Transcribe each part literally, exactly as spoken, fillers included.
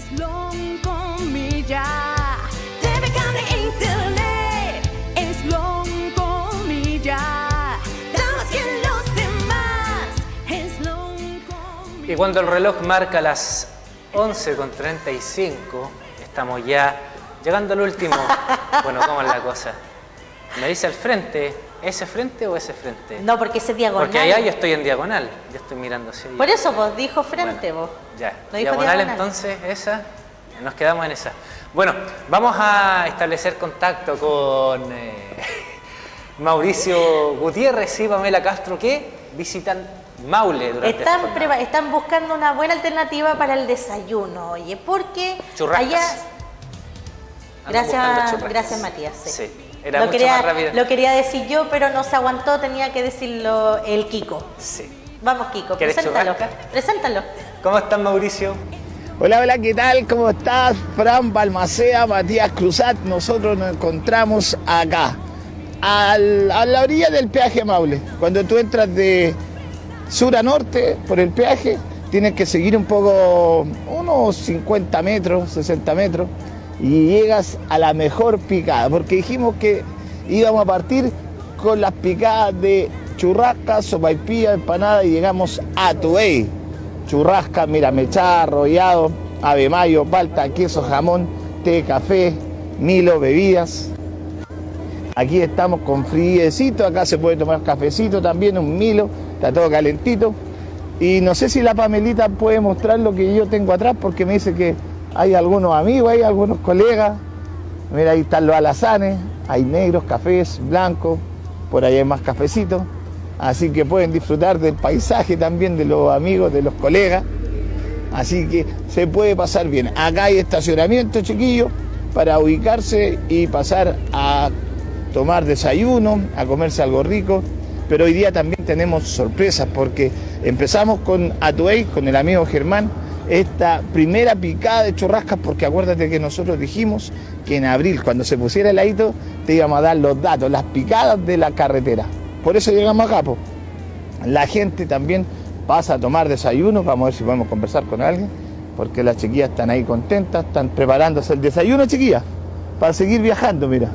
es long comilla. T V cable e internet es long comilla. Más que los demás es long comilla. Y cuando el reloj marca las once con treinta y cinco, estamos ya llegando al último. Bueno, ¿cómo es la cosa? Me dice al frente, ¿ese frente o ese frente? No, porque ese es diagonal. Porque allá yo estoy en diagonal, yo estoy mirando hacia allá. Por eso vos dijo frente, Bueno, vos. Ya, No dijo diagonal, diagonal. entonces, esa, nos quedamos en esa. Bueno, vamos a establecer contacto con eh, Mauricio Gutiérrez y Pamela Castro, que visitan Maule durante Están, esta preva- jornada. están buscando una buena alternativa para el desayuno, oye, porque Churrascas. allá... Andan buscando Gracias, churrascas. gracias Matías. Sí. Sí, era lo, mucho quería, más rápido. lo quería decir yo, pero no se aguantó, tenía que decirlo el Kiko. Sí. Vamos, Kiko, ¿Quieres preséntalo. churrasca? Preséntalo. ¿Cómo estás, Mauricio? Hola, hola, ¿qué tal? ¿Cómo estás? Fran Balmaceda, Matías Cruzat. Nosotros nos encontramos acá, al- a la orilla del peaje Maule. Cuando tú entras de sur a norte por el peaje, tienes que seguir un poco, unos cincuenta metros, sesenta metros, y llegas a la mejor picada, porque dijimos que íbamos a partir con las picadas de churrasca, sopaipilla, empanada, y llegamos a Tuey. Churrasca, mira, mechada, arrollado, ave mayo, palta, queso, jamón, té, café, Milo, bebidas. Aquí estamos con friecito, acá se puede tomar cafecito también, un Milo, está todo calentito. Y no sé si la Pamelita puede mostrar lo que yo tengo atrás, porque me dice que hay algunos amigos, hay algunos colegas. Mira, ahí están los alazanes, hay negros, cafés, blancos, por ahí hay más cafecitos. Así que pueden disfrutar del paisaje también, de los amigos, de los colegas. Así que se puede pasar bien. Acá hay estacionamiento, chiquillos, para ubicarse y pasar a tomar desayuno, a comerse algo rico. Pero hoy día también tenemos sorpresas, porque empezamos con Atuey, con el amigo Germán, esta primera picada de churrascas, porque acuérdate que nosotros dijimos que en abril, cuando se pusiera el heladito, te íbamos a dar los datos, las picadas de la carretera. Por eso llegamos acá, po. La gente también pasa a tomar desayuno, vamos a ver si podemos conversar con alguien, porque las chiquillas están ahí contentas, están preparándose el desayuno, chiquillas, para seguir viajando, mira.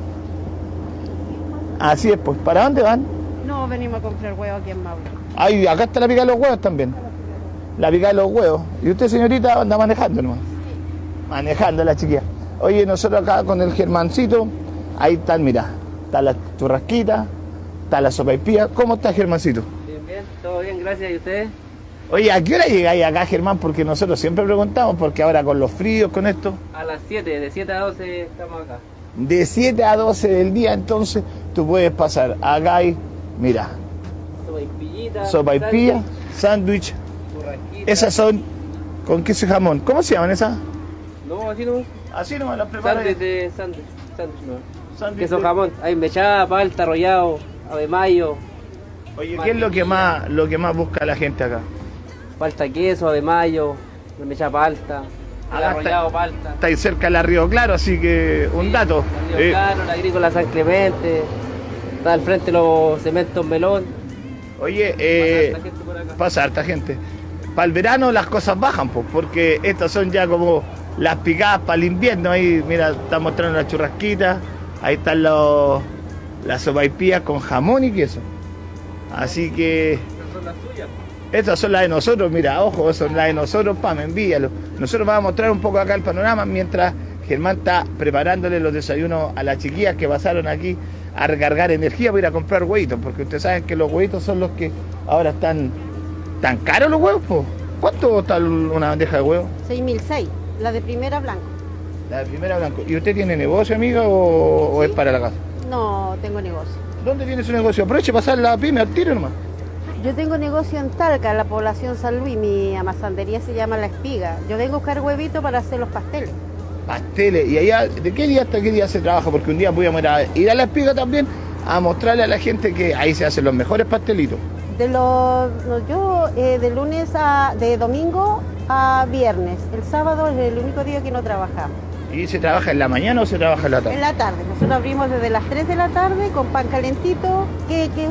Así es, pues, ¿para dónde van? No, venimos a comprar huevos aquí en Maule. Ay, acá está la pica de los huevos también. La pica de los huevos. ¿Y usted, señorita, anda manejando nomás? Manejando la chiquilla. Oye, nosotros acá con el Germancito, ahí están, mira, está la churrasquita, está la sopaipilla. ¿Cómo está, Germancito? Bien, bien, todo bien, gracias. ¿Y ustedes? Oye, ¿a qué hora llegáis acá, Germán? Porque nosotros siempre preguntamos, porque ahora con los fríos, con esto, A las siete, de siete a doce estamos acá. de siete a doce del día, entonces tú puedes pasar. Acá hay, mira, Sopaipillita, sopaipilla, sándwich. churrasquita. Esas son con queso y jamón. ¿Cómo se llaman esas? No, así no. Así nomás las preparan. Sándwich de sándwich. Sándwich no. Sándwich Queso de- jamón. Hay mechada, palta, arrollado, ave mayo, Oye, ¿qué es lo que más lo que más busca la gente acá? palta queso, ave mayo, la mechada palta, el Acá arrollado está- palta. Está ahí cerca de la Río Claro, así que un Sí, dato. la Río Eh, Claro, la agrícola San Clemente. Está al frente los cementos Melón. oye, eh, Pasa harta gente por acá. pasa harta gente. Para el verano las cosas bajan, pues, porque estas son ya como las picadas para el invierno. Ahí, mira, está mostrando la churrasquita. Ahí están los, las sopaipillas con jamón y queso. Así que Estas son las suyas. estas son las de nosotros, mira, ojo, esas son las de nosotros, pam, envíalo. Nosotros vamos a mostrar un poco acá el panorama mientras Germán está preparándole los desayunos a las chiquillas que pasaron aquí a recargar energía para ir a comprar huevitos, porque ustedes saben que los huevitos son los que ahora están tan caros los huevos, po. ¿Cuánto está una bandeja de huevos? seis mil seis, la de primera blanco. La de primera blanco. ¿Y usted tiene negocio, amiga, o, o es para la casa? No tengo negocio. ¿Dónde tiene su negocio? Aproveche para pasar la pyme al tiro nomás. Yo tengo negocio en Talca, en la población San Luis. Mi amasandería se llama La Espiga. Yo vengo a buscar huevitos para hacer los pasteles. Pasteles. ¿Y allá de qué día hasta qué día se trabaja? Porque un día podíamos ir a, ir a La Espiga también a mostrarle a la gente que ahí se hacen los mejores pastelitos. De los, no, yo eh, de lunes a, de domingo a viernes. El sábado es el único día que no trabajamos. ¿Y se trabaja en la mañana o se trabaja en la tarde? En la tarde. Nosotros abrimos desde las tres de la tarde con pan calentito, queque,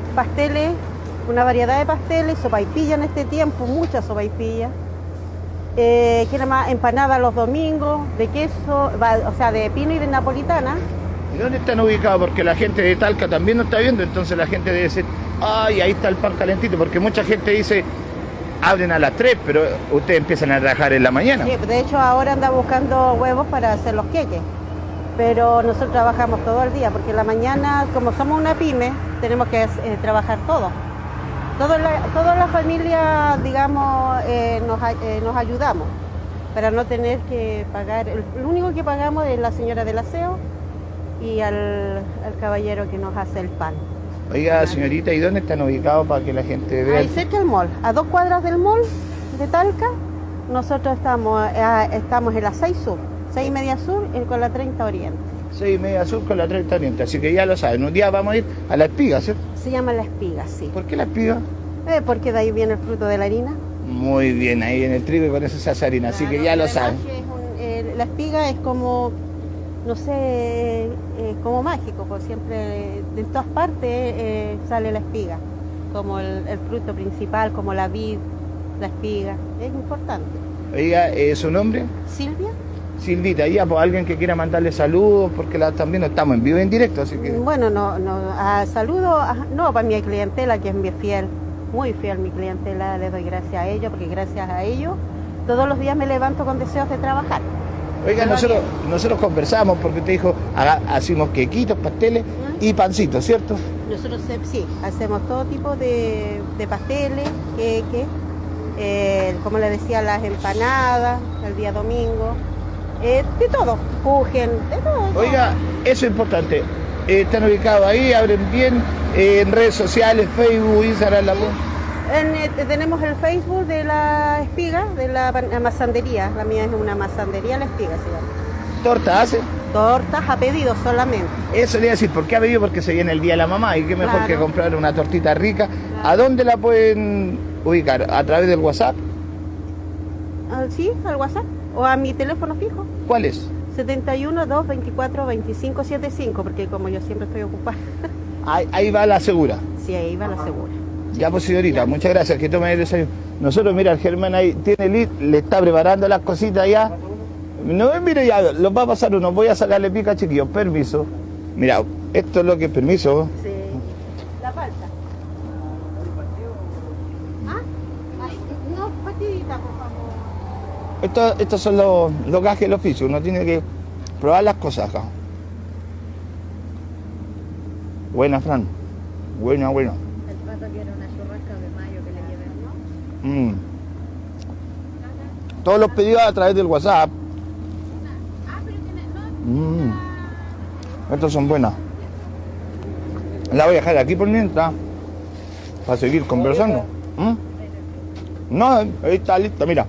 pasteles, una variedad de pasteles, sopaipilla en este tiempo, mucha sopaipilla. Eh, ¿Qué más? Empanada los domingos, de queso, va- o sea, de pino y de napolitana. ¿Y dónde están ubicados? Porque la gente de Talca también nos está viendo, entonces la gente debe decir, ay, ahí está el pan calentito, porque mucha gente dice, abren a las tres, pero ustedes empiezan a trabajar en la mañana. Sí, de hecho ahora anda buscando huevos para hacer los queques, pero nosotros trabajamos todo el día, porque en la mañana, como somos una pyme, tenemos que eh, trabajar todo. Toda la, toda la familia, digamos, eh, nos, a- eh, nos ayudamos para no tener que pagar. El, lo único que pagamos es la señora del aseo y al, al caballero que nos hace el pan. Oiga, señorita, ¿y dónde están ubicados para que la gente vea? Ahí cerca del mall, a dos cuadras del mall de Talca, nosotros estamos, eh, estamos en la seis Sur, seis y media Sur y con la treinta Oriente. seis y media sur con la treinta Oriente, así que ya lo saben, un día vamos a ir a La Espiga, ¿cierto? Se llama La Espiga, sí. ¿Por qué La Espiga? Eh, porque de ahí viene el fruto de la harina. Muy bien, ahí en el trigo y con eso se hace harina, así que Claro, ya lo además saben. que es un- eh, la espiga es como, no sé, eh, como mágico, pues siempre, de todas partes eh, sale la espiga, como el, el fruto principal, como la vid, la espiga, es importante. Oiga, eh, ¿su nombre? Silvia, Silvita, ya, pues alguien que quiera mandarle saludos, porque la, también estamos en vivo y en directo, así que... bueno, no, no, a saludo, a- no, para mi clientela que es muy fiel, muy fiel mi clientela, le doy gracias a ellos, porque gracias a ellos todos los días me levanto con deseos de trabajar. Oiga, Me va nosotros, bien. nosotros conversamos porque usted dijo, haga- hacemos quequitos, pasteles y pancitos, ¿cierto? Nosotros eh, sí, hacemos todo tipo de, de pasteles, queques, eh, como le decía, las empanadas, el día domingo, eh, de todo, kuchen, de todo. de todo. Oiga, eso es importante. Eh, están ubicados ahí, abren bien, eh, en redes sociales, Facebook, Instagram, la voz. En, eh, tenemos el Facebook de la espiga, de la, pan- la masandería, la mía es una masandería, la espiga se llama. ¿Torta hace? Tortas a pedido solamente. Eso le iba a decir, ¿por qué ha pedido? Porque se viene el Día de la Mamá y qué mejor Claro. que comprar una tortita rica. ¿A dónde la pueden ubicar? ¿A través del WhatsApp? Ah, sí, al WhatsApp o a mi teléfono fijo. ¿Cuál es? setenta y uno, dos veinticuatro, veinticinco setenta y cinco, porque como yo siempre estoy ocupada, Ahí, ahí va la segura. sí, ahí va la segura. Ya pues señorita, muchas gracias, que tomen el desayuno. Nosotros, mira, el Germán ahí tiene lit, le está preparando las cositas ya. No, mire ya, los va a pasar uno, voy a sacarle pica, chiquillos, permiso. Mira, esto es lo que es permiso. Sí. La falta. ¿Ah? Ay, no, partidita, por favor. Esto- estos son los, los gajes del oficio, uno tiene que probar las cosas acá. Buena, Fran. Buena, buena. El pato quiere una churrasca de mayo que le lleven, ¿no? Mm. Todos los pedidos a través del WhatsApp. Mm. Estas son buenas. La voy a dejar aquí por mientras, para seguir conversando. ¿Mm? No, ahí está lista, mira.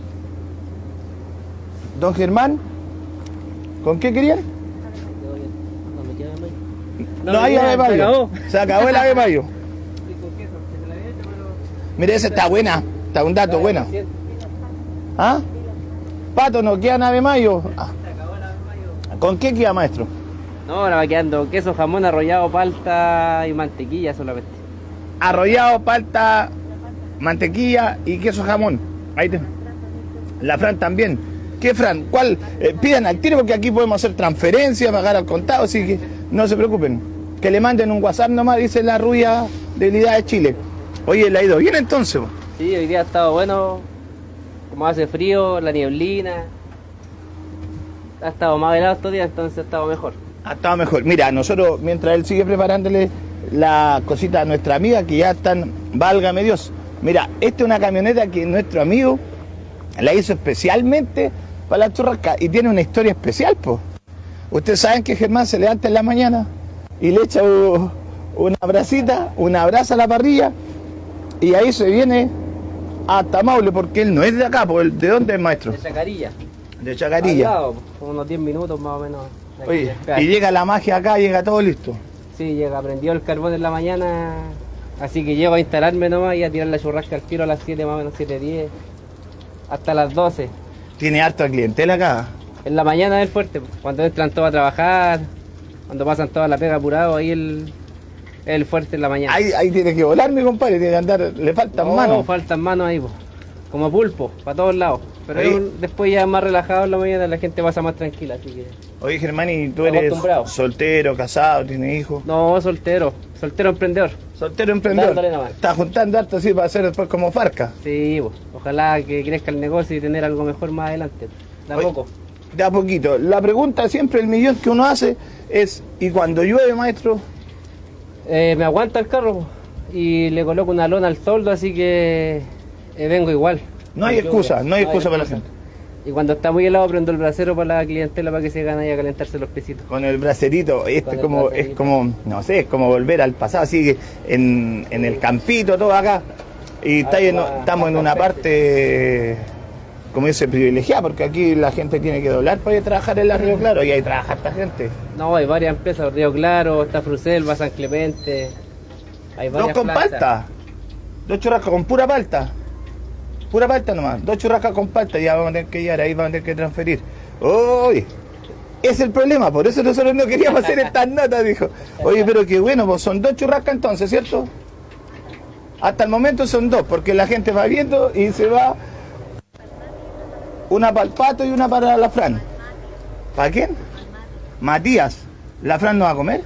Don Germán, ¿con qué querían? No me queda más. No, me hay queda, ave se mayo. acabó. Se acabó el ave mayo. Sí, con queso, que se la había hecho, pero- Mire, esa está buena. Está un dato buena. ¿Ah? Pato, ¿no queda ave mayo? Ah. ¿Con qué queda, maestro? No, ahora va quedando queso, jamón, arrollado, palta y mantequilla solamente. Arrollado, palta, mantequilla y queso jamón. Ahí te... La Fran también. ¿Qué Fran? ¿Cuál? Eh, pidan al tiro porque aquí podemos hacer transferencias, pagar al contado, así que no se preocupen. Que le manden un WhatsApp nomás, dice la rubia de Unidad de Chile. Oye, ¿le ha ido bien entonces? Po? Sí, hoy día ha estado bueno. Como hace frío, la nieblina. Ha estado más helado estos días, entonces ha estado mejor. Ha estado mejor. Mira, nosotros, mientras él sigue preparándole la cosita a nuestra amiga, que ya están, válgame Dios. Mira, esta es una camioneta que nuestro amigo la hizo especialmente para la churrasca y tiene una historia especial, pues. Ustedes saben que Germán se levanta en la mañana y le echa u- una brasita, una brasa a la parrilla y ahí se viene hasta Maule, porque él no es de acá, pues, ¿de dónde es, maestro? De Chacarilla. De Chacarilla. Al lado, como unos diez minutos más o menos. de aquí Oye, del peaje. y llega la magia acá, llega todo listo. Sí, llega, prendió el carbón en la mañana, así que llego a instalarme nomás y a tirar la churrasca al tiro a las siete, más o menos siete diez, hasta las doce. Tiene harta clientela acá. En la mañana es el fuerte, cuando entran todos a trabajar, cuando pasan toda la pega apurado, ahí el, el fuerte en la mañana. Ahí, ahí tiene que volar, mi compadre, tiene que andar, le faltan No, manos. faltan manos ahí, po. como pulpo, para todos lados. Pero Oye. es un- después ya más relajado en la mañana, la gente pasa más tranquila, así que... Oye, Germán, ¿y tú eres Acostumbrado. soltero, casado, tienes hijos? No, soltero, soltero emprendedor. Soltero emprendedor. Dándole nomás. Estás juntando harto así para hacer después como Farca. Sí, pues, ojalá que crezca el negocio y tener algo mejor más adelante. De a Oye, poco. De a poquito. La pregunta siempre, el millón que uno hace es, ¿y cuando llueve, maestro? Eh, me aguanta el carro po, y le coloco una lona al toldo, así que eh, vengo igual. No hay excusa, no hay excusa para la gente. Y cuando está muy helado prendo el brasero para la clientela para que se gane ahí a calentarse los pesitos. Con el bracerito, este Con el como, es bracerito. como, no sé, es como volver al pasado, así que en, en el campito, todo acá. Y está Ahí en- va, estamos en va una perfecto. parte, como dice, privilegiada, porque aquí la gente tiene que doblar para ir a trabajar en la Río Claro, y ahí trabaja esta gente. No, hay varias empresas, Río Claro, está Fruselva, San Clemente. Hay Dos varias con plantas. palta, dos churrascas con pura palta. Pura palta nomás, dos churrascas con palta, ya vamos a tener que llegar, ahí vamos a tener que transferir. Uy, es el problema, por eso nosotros no queríamos hacer estas notas, dijo. Oye, pero qué bueno, pues son dos churrascas entonces, ¿cierto? Hasta el momento son dos, porque la gente va viendo y se va una para el Pato y una para la Fran. ¿Para quién? Matías. ¿La Fran no va a comer?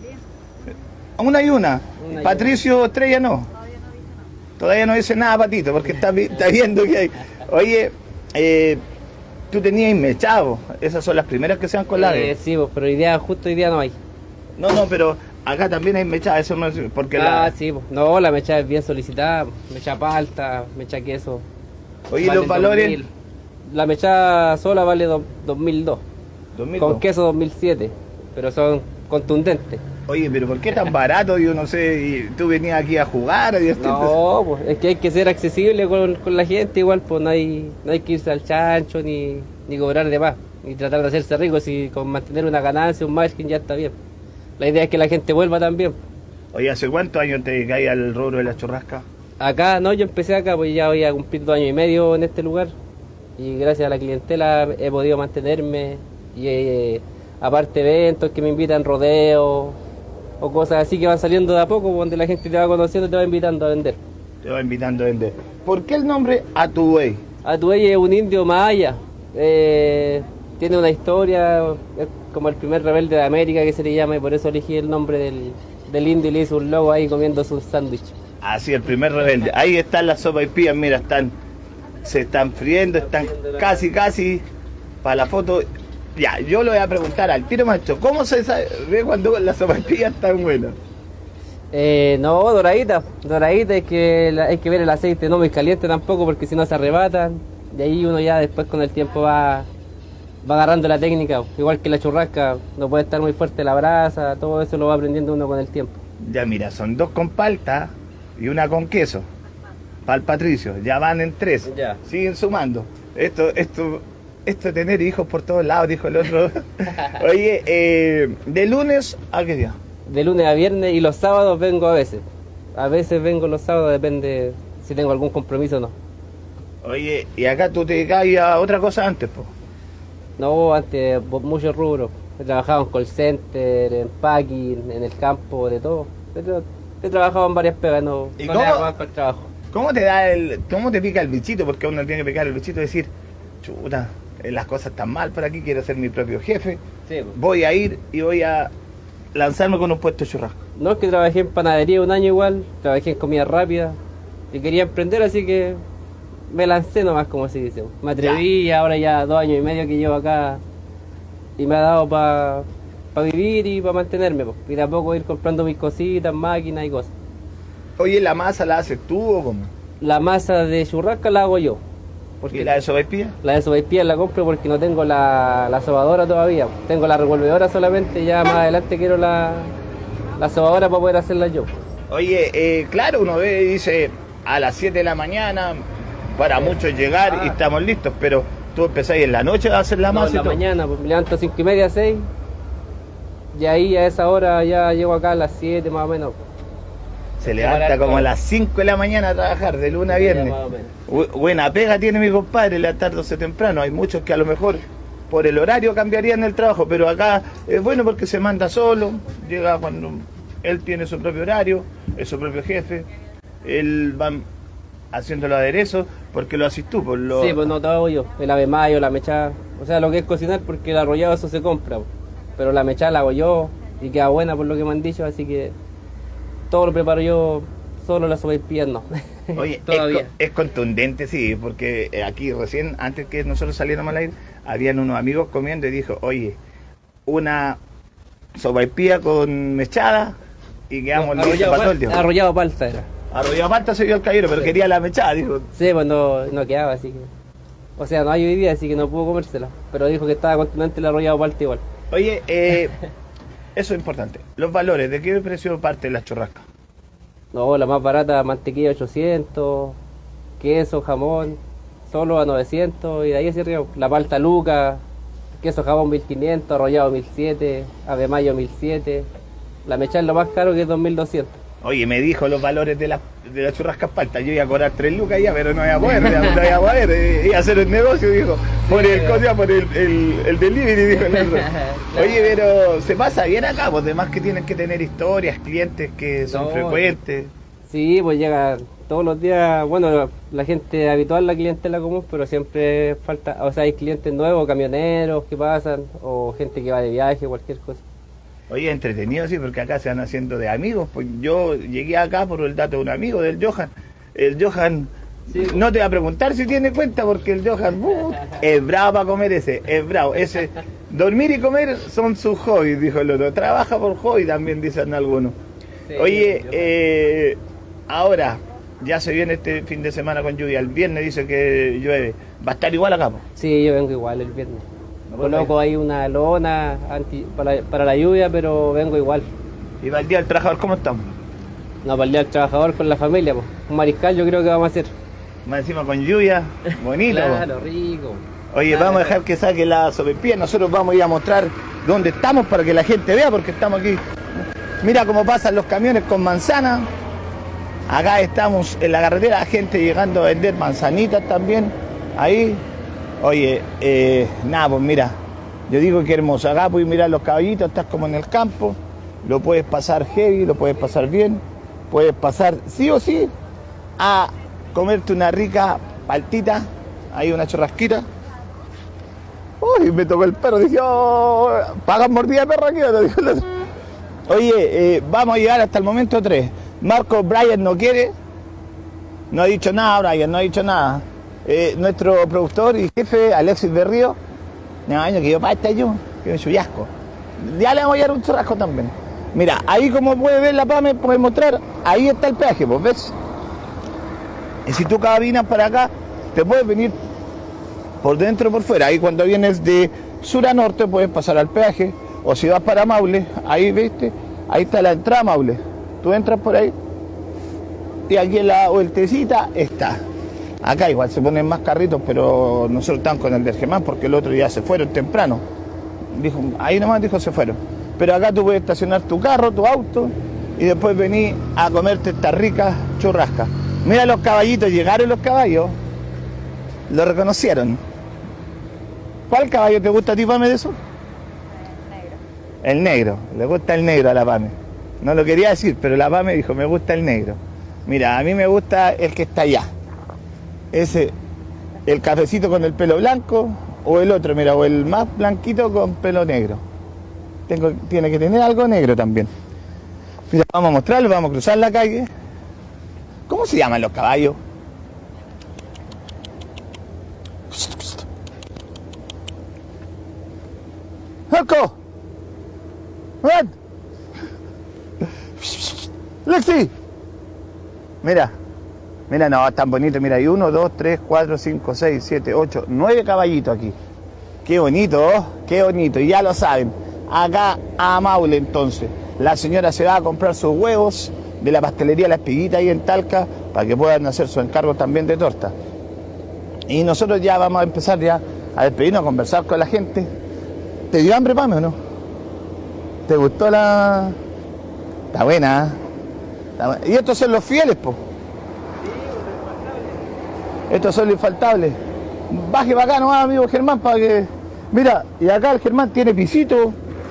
Una y una. Una y Patricio Estrella no. Todavía no dice nada, Patito, porque está, vi- está viendo que hay. Oye, eh, tú tenías mechado. Esas son las primeras que se dan con la Eh, sí, pues, pero hoy día, justo hoy día no hay. No, no, pero acá también hay mechada, eso no es. Porque Ah, la. sí, pues. No, la mecha es bien solicitada, mecha palta, mecha queso. Oye, Vale los valores. dos mil. La mecha sola vale do- dos mil dos, dos mil con dos. queso dos mil siete, pero son contundentes. Oye, pero ¿por qué tan barato? Yo no sé, y tú venías aquí a jugar. Y esto- No, pues es que hay que ser accesible con, con la gente, igual pues no hay, no hay que irse al chancho ni, ni cobrar de más, ni tratar de hacerse rico, si con mantener una ganancia, un margen ya está bien. La idea es que la gente vuelva también. Oye, ¿hace cuántos años te dedicáis al rubro de la churrasca? Acá, no, yo empecé acá, pues ya voy a cumplir dos años y medio en este lugar y gracias a la clientela he podido mantenerme y eh, aparte eventos que me invitan, rodeos o cosas así que van saliendo de a poco, donde la gente te va conociendo y te va invitando a vender. Te va invitando a vender. ¿Por qué el nombre Atuey? Atuey es un indio maya, eh, tiene una historia, es como el primer rebelde de América que se le llama y por eso elegí el nombre del, del indio y le hice un logo ahí comiéndose un sándwich. Así, el primer rebelde. Ahí están las sopaipillas, mira, están, se están friendo, están casi, casi para la foto. Ya, yo le voy a preguntar al tiro, macho, ¿cómo se sabe ve cuando las sopaipillas están buenas? Eh, no, doradita, doradita, hay que, la- hay que ver el aceite no muy caliente tampoco porque si no se arrebatan. De ahí uno ya después con el tiempo va, va agarrando la técnica, igual que la churrasca, no puede estar muy fuerte la brasa, todo eso lo va aprendiendo uno con el tiempo. Ya, mira, son dos con palta y una con queso. Para el Patricio, ya van en tres. Ya. Siguen sumando. Esto, esto, esto de tener hijos por todos lados, dijo el otro. Oye, eh, ¿de lunes a qué día? De lunes a viernes y los sábados vengo a veces. A veces vengo los sábados, depende si tengo algún compromiso o no. Oye, y acá tú te dedicabas a otra cosa antes, pues. No, antes por muchos rubros. He trabajado en call center, en packing, en el campo, de todo. Pero he trabajado en varias pegas, no, ¿Y no cómo? le hago más para el trabajo. ¿Cómo te da el, cómo te pica el bichito? Porque uno tiene que picar el bichito y decir, chuta, eh, las cosas están mal por aquí, quiero ser mi propio jefe, Sí, pues. voy a ir y voy a lanzarme con un puesto de churrasco. No, es que trabajé en panadería un año igual, trabajé en comida rápida y quería emprender, así que me lancé nomás, como se dice. Me atreví y ahora ya dos años y medio que llevo acá y me ha dado para vivir y para mantenerme. pues. Y de a poco ir comprando mis cositas, máquinas y cosas. Oye, ¿la masa la haces tú o cómo? La masa de churrasca la hago yo. Porque ¿Y la de sopaipilla? la de sopaipilla la compro porque no tengo la, la sobadora todavía. Tengo la revolvedora solamente, ya más adelante quiero la, la sobadora para poder hacerla yo. Oye, eh, claro, uno ve y dice, a las siete de la mañana, para muchos llegar y Ah. estamos listos, pero tú empezás en la noche a hacer la No, masa en y la todo. mañana, pues me levanto a cinco y media, seis. Y ahí a esa hora ya llego acá a las siete más o menos. Se levanta como a las cinco de la mañana a trabajar, de lunes a viernes. Más o menos. Bu- Buena pega tiene mi compadre, levantándose temprano. Hay muchos que a lo mejor por el horario cambiarían el trabajo, pero acá es bueno porque se manda solo, llega cuando él tiene su propio horario, es su propio jefe, él va haciendo los aderezos, Porque lo haces tú, por lo... Sí, pues no todo hago yo. El ave mayo, la mechada. O sea, lo que es cocinar, porque el arrollado eso se compra. pues. Pero la mechada la hago yo y queda buena por lo que me han dicho, así que todo lo preparo yo, solo la sopaipillas no. Oye, todavía. es, co- es contundente, sí, porque eh, aquí recién, antes que nosotros saliéramos al aire, habían unos amigos comiendo y dijo, oye, una sopaipilla con mechada y quedamos listos arrollado, para todo el pal- día. arrollado palta era. Arrollado falta se vio el caballero, pero quería la mechada, dijo. Sí, pues no, no quedaba, así que... O sea, no hay hoy día, así que no pudo comérsela. Pero dijo que estaba contundente el arrollado palta igual. Oye, eh, eso es importante. Los valores, ¿de qué precio parte la churrasca? No, la más barata, mantequilla ochocientos, queso, jamón, solo a novecientos y de ahí hacia arriba. La palta luca, queso jamón mil quinientos, arrollado mil setecientos, ave mayo mil setecientos. La mechada es lo más caro que es dos mil doscientos. Oye, me dijo los valores de la, de la churrasca palta. Yo iba a cobrar tres lucas ya, pero no iba a poder, ya, no iba a poder. eh, Iba a hacer el negocio, dijo. Por el, cosa, por el, el, el delivery, dijo el otro. Oye, pero se pasa bien acá, pues además que tienen que tener historias, clientes que son No, frecuentes. Sí, pues llega todos los días, bueno, la, la gente habitual, la clientela común, pero siempre falta, o sea, hay clientes nuevos, camioneros que pasan, o gente que va de viaje, cualquier cosa. Oye, entretenido, sí, porque acá se van haciendo de amigos. Pues yo llegué acá por el dato de un amigo, del Johan. El Johan, Sí. no te va a preguntar si tiene cuenta, porque el Johan uh, es bravo para comer ese, es bravo. Ese, dormir y comer son sus hobbies, dijo el otro. Trabaja por hobby, también dicen algunos. Sí, Oye, yo- eh, ahora, ya se viene este fin de semana con lluvia. El viernes dice que llueve. Va a estar igual acá, po. Sí, yo vengo igual el viernes. No, Coloco ahí una lona anti, para, para la lluvia, pero vengo igual. Y va el Día del Trabajador, ¿cómo estamos? No, para el día del trabajador con la familia, pues. Un mariscal yo creo que vamos a hacer. Más encima con lluvia, bonito. po. Claro, rico. Oye, vamos a dejar que saque la sopaipilla. Nosotros vamos a ir a mostrar dónde estamos para que la gente vea, porque estamos aquí. Mira cómo pasan los camiones con manzana. Acá estamos en la carretera, gente llegando a vender manzanitas también. Ahí. Oye, eh, nada, pues mira. Yo digo que hermoso. Acá puedes mirar los caballitos, estás como en el campo. Lo puedes pasar heavy, lo puedes pasar bien. Puedes pasar sí o sí a comerte una rica paltita. Ahí una churrasquita. Uy, me tocó el perro, dije, oh, ¿pagan mordida de perro aquí o no? Dijo el otro. Oye, eh, vamos a llegar hasta el momento tres. Marco Brian no quiere, no ha dicho nada, Brian, no ha dicho nada. Eh, nuestro productor y jefe, Alexis Berrío, no, año que yo para este yo, que me chullasco. Ya le vamos a llevar un churrasco también. Mira, ahí como puede ver la PAME, puede mostrar, ahí está el peaje, pues, ¿ves? Y si tú caminas para acá, te puedes venir por dentro o por fuera. Ahí cuando vienes de sur a norte puedes pasar al peaje, o si vas para Maule, ahí viste, ahí está la entrada a Maule. Tú entras por ahí y aquí en la vueltecita está. Acá igual se ponen más carritos, pero nosotros estamos con el del Germán porque el otro día se fueron temprano. Dijo, ahí nomás dijo se fueron. Pero acá tú puedes estacionar tu carro, tu auto y después venir a comerte esta rica churrasca. Mira los caballitos, llegaron los caballos, lo reconocieron. ¿Cuál caballo te gusta a ti, Pame, de eso? El negro, le gusta el negro a la Pame. No lo quería decir, pero la Pame dijo, me gusta el negro. Mira, a mí me gusta el que está allá. Ese, el cafecito con el pelo blanco, o el otro, mira, o el más blanquito con pelo negro. Tengo, tiene que tener algo negro también. Mira, vamos a mostrarlo, vamos a cruzar la calle. ¿Cómo se llaman los caballos? ¡Marco! ¡Ven! ¡Lexi! Mira, mira, no, tan bonito. Mira, hay uno, dos, tres, cuatro, cinco, seis, siete, ocho, nueve caballitos aquí. Qué bonito, ¿oh? Qué bonito. Y ya lo saben, acá a Maule entonces. La señora se va a comprar sus huevos de la pastelería La Espiguita ahí en Talca para que puedan hacer su encargo también de torta. Y nosotros ya vamos a empezar ya a despedirnos, a conversar con la gente. ¿Te dio hambre, Pame, o no? ¿Te gustó la...? Está buena, ¿eh? Está buena. Y estos son los fieles, po. Estos son los infaltables. Baje para acá nomás, amigo Germán, para que... Mira, y acá el Germán tiene pisito.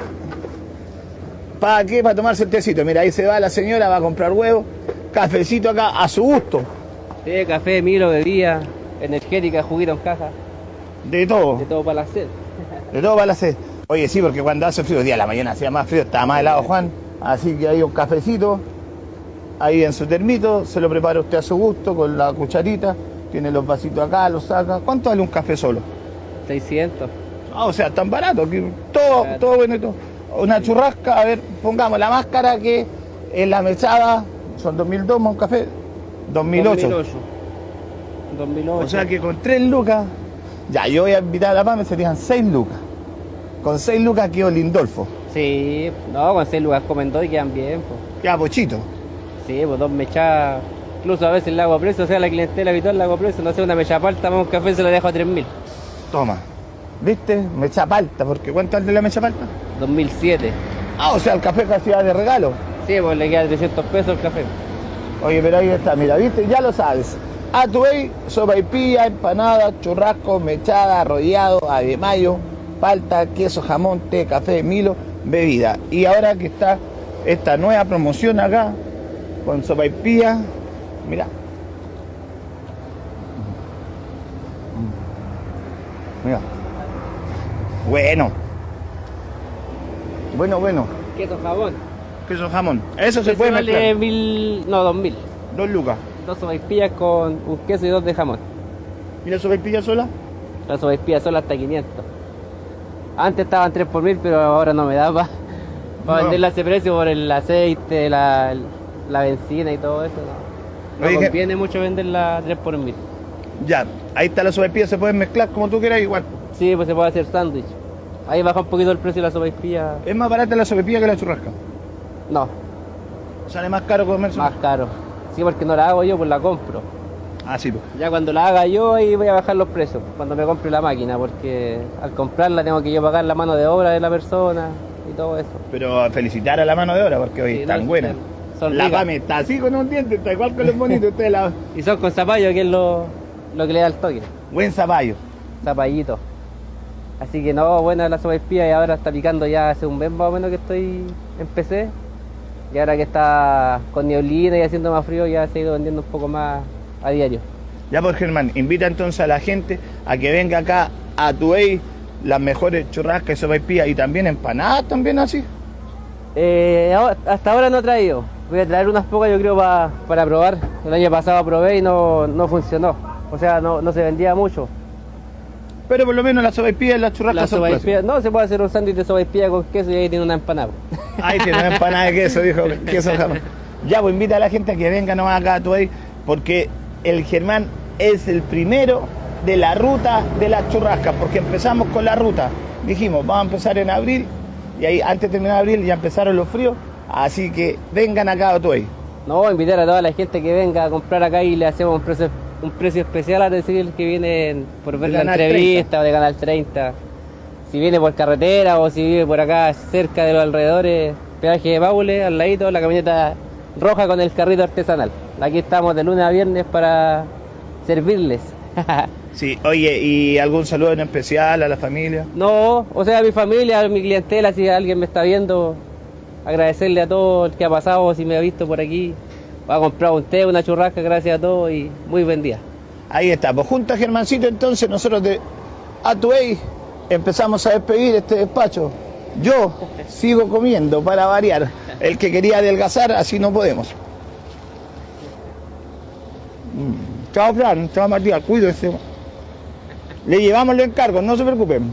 ¿Para qué? Para tomarse el tecito. Mira, ahí se va la señora, va a comprar huevos. Cafecito acá, a su gusto. Sí, café, milo, bebida. energética, juguito en caja, De todo. de todo para la sed. De todo para la sed. Oye, sí, porque cuando hace frío, el día de la mañana hacía más frío, estaba más helado Juan. Así que hay un cafecito, ahí en su termito, se lo prepara usted a su gusto, con la cucharita, tiene los vasitos acá, los saca. ¿Cuánto vale un café solo? seiscientos. Ah, o sea, tan barato, que todo, Claro. todo bueno y todo. Una churrasca, a ver, pongamos la más cara que es la mechada, son dos mil dos más un café, dos mil ocho. dos mil ocho. O sea que con tres lucas, ya, yo voy a invitar a la PAME, serían seis lucas. Con seis lucas quedó Lindolfo, Sí, no, con seis lugares comen dos y quedan bien, pues. queda pochito. Sí, pues dos mechadas. Incluso a veces le hago precio, o sea, la clientela habitual le hago precio. No sé, una mecha palta más un café se lo dejo a tres mil. Toma, ¿viste? Mecha palta, porque ¿cuánto es el de la mecha palta? dos mil siete. Ah, o sea, el café casi va de regalo. Sí, pues le queda trescientos pesos el café. Oye, pero ahí está, mira, ¿viste? Ya lo sabes. Atuey, sopaipilla, empanada, churrasco, mechada, arrollado, ave de mayo, palta, queso, jamón, té, café, Milo, bebida. Y ahora que está esta nueva promoción acá, con sopaipilla, mira. Mira. Bueno. Bueno, bueno. Queso jabón. Queso, jamón. Eso se Ese puede vale mezclar. mil, no, dos mil. Dos lucas. Dos sopaipillas con un queso y dos de jamón. ¿Y la sopaipilla sola? Las sopaipillas son hasta quinientos. Antes estaban tres por mil, pero ahora no me da para No. venderla a ese precio por el aceite, la, la benzina y todo eso. No, no Oye, ¿qué? conviene mucho venderla tres por mil. Ya, ahí está la sopaipilla, se pueden mezclar como tú quieras igual. Sí, pues se puede hacer sándwich. Ahí baja un poquito el precio de la sopaipilla. Es más barata la sopaipilla que la churrasca. No, Sale más caro comer más caro. Sí, porque no la hago yo, pues la compro. Ah, sí. pues. Ya cuando la haga yo, ahí voy a bajar los precios. Cuando me compre la máquina, porque al comprarla tengo que yo pagar la mano de obra de la persona y todo eso. Pero felicitar a la mano de obra porque hoy Sí, están no, buenas. son La ricas. PAME está así con un diente, está igual con los bonitos. Usted la... Y son con zapallo, que es lo, lo que le da el toque. Buen zapallo. Zapallito. Así que no, buena la sopaipilla y ahora está picando ya hace un mes más o menos que estoy empecé. Y ahora que está con neblina y haciendo más frío ya se ha ido vendiendo un poco más a diario. Ya por Germán, invita entonces a la gente a que venga acá a Atuey, las mejores churrascas y sopaipillas y también empanadas también así. Eh, ahora- hasta ahora no he traído. Voy a traer unas pocas yo creo pa- para probar. El año pasado probé y no, no funcionó. O sea, no, no se vendía mucho. Pero por lo menos las sopaipillas y las churrascas La son sopaipilla, no, se puede hacer un sándwich de sopaipilla con queso y ahí tiene una empanada. clásicas. Ahí tiene una empanada de queso, dijo, queso jamón. Ya, pues invita a la gente a que venga nomás acá a Atuey, porque el Germán es el primero de la ruta de las churrascas, porque empezamos con la ruta. Dijimos, vamos a empezar en abril, y ahí antes de terminar abril ya empezaron los fríos, así que vengan acá a Atuey. No, invitar a toda la gente que venga a comprar acá y le hacemos un precio, un precio especial a decir que vienen por ver De la Canal entrevista o de Canal treinta. Si viene por carretera o si vive por acá cerca de los alrededores, peaje de Maule, al ladito, la camioneta roja con el carrito artesanal. Aquí estamos de lunes a viernes para servirles. Sí, oye, ¿y algún saludo en especial a la familia? No, o sea, a mi familia, a mi clientela, si alguien me está viendo, agradecerle a todo el que ha pasado, si me ha visto por aquí. Va a comprar un té, una churrasca, gracias a todos y muy buen día. Ahí está, pues junto a Germancito entonces nosotros de Atuey empezamos a despedir este despacho. Yo sigo comiendo para variar. El que quería adelgazar, así no podemos. Mm. Chao Fran, chao Matías, cuídese. Le llevamos los encargos, no se preocupen.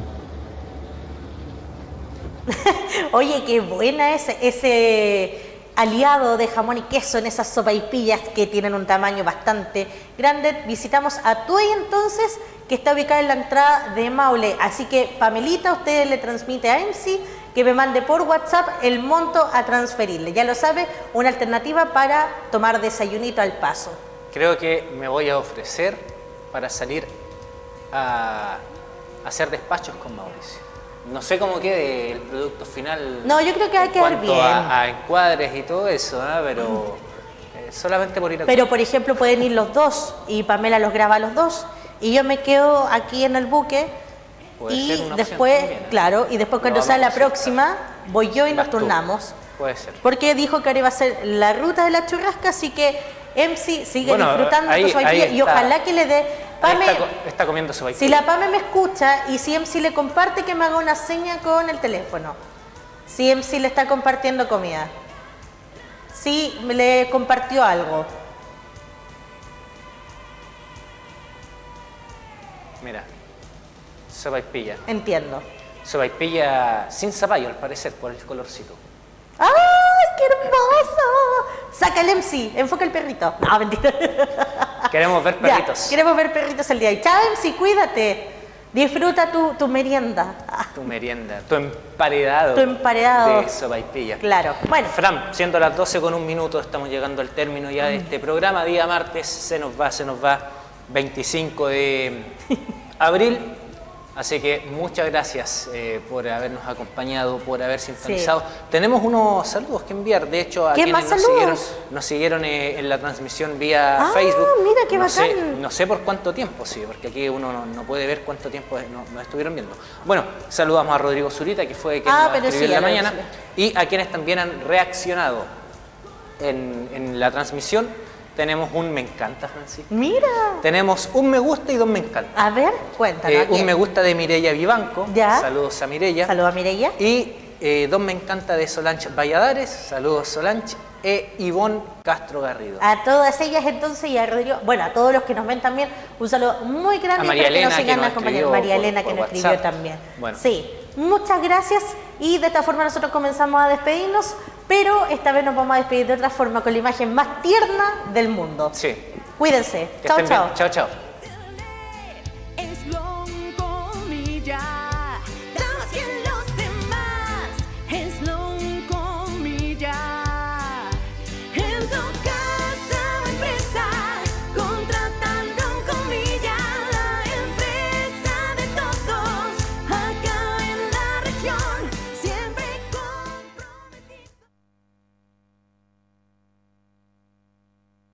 Oye, qué buena ese, ese aliado de jamón y queso en esas sopaipillas que tienen un tamaño bastante grande. Visitamos a Atuey entonces, que está ubicada en la entrada de Maule. Así que, Pamelita, usted le transmite a M C que me mande por WhatsApp el monto a transferirle. Ya lo sabe, una alternativa para tomar desayunito al paso. Creo que me voy a ofrecer para salir a hacer despachos con Mauricio. No sé cómo quede el producto final. No, yo creo que va a en quedar cuanto bien. A, a encuadres y todo eso, ¿eh? Pero eh, solamente por ir a Pero, por ejemplo, pueden ir los dos y Pamela los graba a los dos y yo me quedo aquí en el buque Puede y ser una opción después, también, ¿eh? claro, y después cuando Lo sea la vamos a hacer, próxima, voy yo y nos Vas tú. turnamos. Puede ser. Porque dijo que ahora iba a ser la ruta de la churrasca, así que M C sigue Bueno, disfrutando ahí- de su ahí sopaipilla y está. ojalá que le dé Pame, está, co- está comiendo sopaipilla. si la Pame me escucha y C M C le comparte, que me haga una seña con el teléfono. C M C le está compartiendo comida. Sí, me le compartió algo. Mira, sopaipilla. Entiendo. Sopaipilla sin zapallo, al parecer, por el colorcito. ¡Ay, qué hermoso! Saca el M C, enfoca el perrito. No, mentira. Queremos ver Ya, perritos. queremos ver perritos el día de hoy. Chao, M C, cuídate. Disfruta tu, tu merienda. Ah, Tu merienda, tu emparedado. Tu emparedado. De sopaipilla. claro. Bueno, Fran, siendo las doce con un minuto, estamos llegando al término ya de este programa. Día martes, se nos va, se nos va. veinticinco de abril. Así que muchas gracias eh, por habernos acompañado, por haber sintonizado. Sí. Tenemos unos saludos que enviar, de hecho, a ¿Qué quienes más nos saludos? siguieron, nos siguieron eh, en la transmisión vía Ah, Facebook. mira, qué no sé, bacán. no sé por cuánto tiempo, sí, porque aquí uno no, no puede ver cuánto tiempo nos, nos estuvieron viendo. Bueno, saludamos a Rodrigo Zurita, que fue quien Ah, nos pero escribió sí, en la ya lo mañana, y a quienes también han reaccionado en, en la transmisión. Tenemos un me encanta, Francisco. mira. Tenemos un me gusta y dos me encanta. A ver, cuéntanos. Eh, ¿a quién? un me gusta de Mireya Vivanco. Ya. Saludos a Mireya. Saludos a Mireya. Y eh, dos me encanta de Solange Valladares. Saludos Solange. E Ivonne Castro Garrido. A todas ellas entonces y a Rodrigo, bueno, a todos los que nos ven también, un saludo muy grande. A María y espero que nos Elena, que sigan nos acompañando. escribió María por- Elena por que nos WhatsApp. escribió también. Bueno. Sí, muchas gracias y de esta forma nosotros comenzamos a despedirnos, pero esta vez nos vamos a despedir de otra forma con la imagen más tierna del mundo. Sí. Cuídense. Que Chao, estén bien. chao. Chao, chao. Es lo